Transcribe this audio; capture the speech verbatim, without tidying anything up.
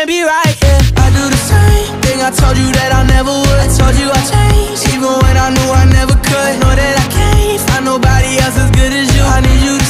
can't be right, yeah. I do the same thing I told you that I never would. I told you I changed, even when I knew I never could. Know that I can't find nobody else as good as you. I need you